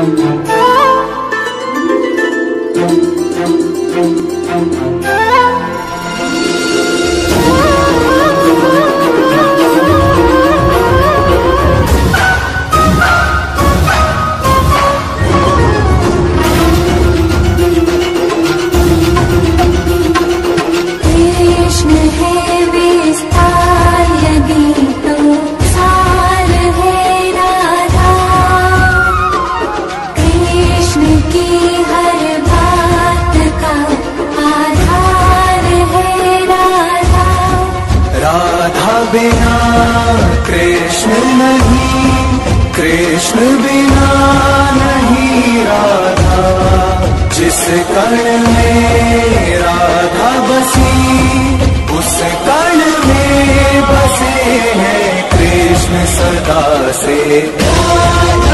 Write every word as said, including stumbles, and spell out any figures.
बिना कृष्ण नहीं, कृष्ण बिना नहीं राधा। जिस कण में राधा बसी, उस कण में बसे हैं कृष्ण सदा से।